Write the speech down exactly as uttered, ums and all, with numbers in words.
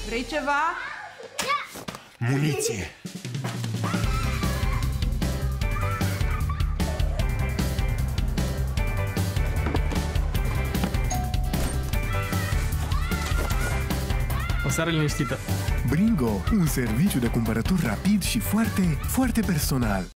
Vrei ceva? Muniție! O seară liniștită. Bringo, un serviciu de cumpărături rapid și foarte, foarte personal.